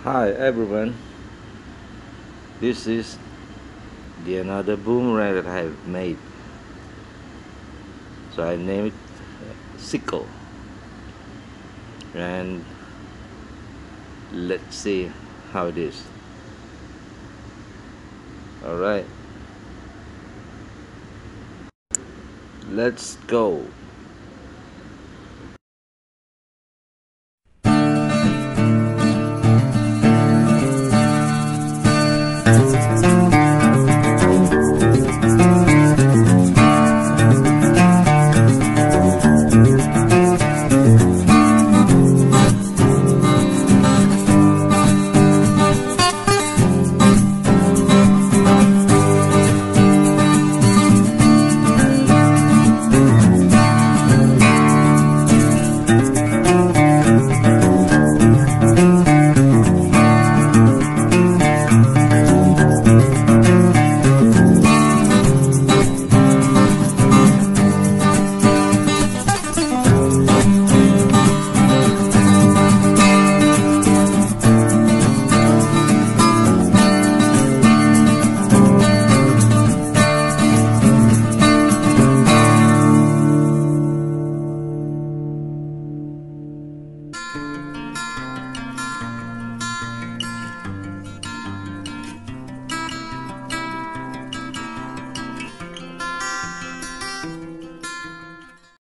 Hi everyone, this is the another boomerang that I have made. So I named it Sicko, and let's see how it is. Alright, let's go.